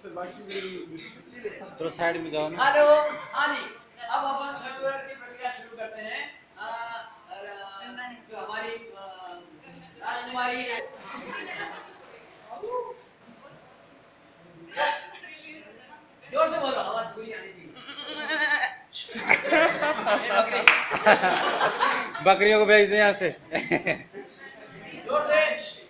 थोड़ा साइड में जाओ ना। हेलो, हाँ जी। अब अपन संस्करण की प्रक्रिया शुरू करते हैं। जो हमारी राजकुमारी जोर से बोलो, आवाज पूरी आनी चाहिए। बकरियों को भेज दे यहाँ से। जोर से।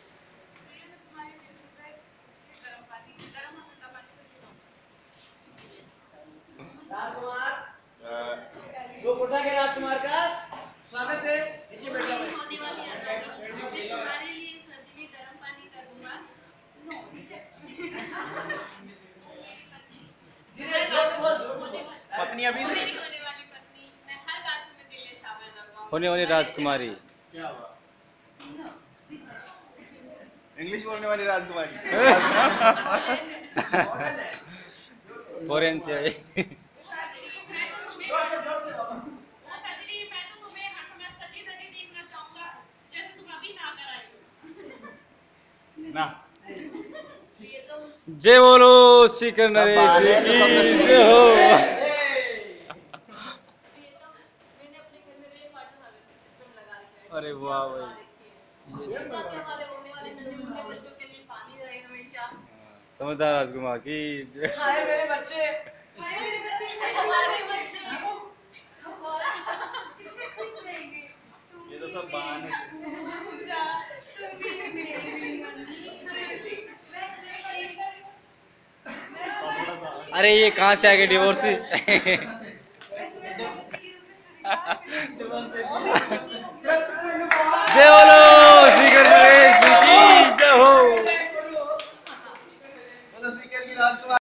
राजकुमार, दो कोठा के राजकुमार का स्वागत है। नीचे बैठ जाओ। तुम्हारे लिए सर्दी में गर्म पानी कर दूंगा। पत्नी अभी होने वाली पत्नी, मैं हर बात में दिल में शामिल रहूंगा। होने वाली राजकुमारी। क्या हुआ? इंग्लिश बोलने वाली राजकुमारी। फॉरेन से। ना जय बोलो सीकर नरेश की जय हो। अरे वाह भाई, समझदार राजकुमार की जय। हाय मेरे बच्चे। ये तो सब बहाने थे। अरे ये कहाँ से आ गए डिवोर्स। जय बोलो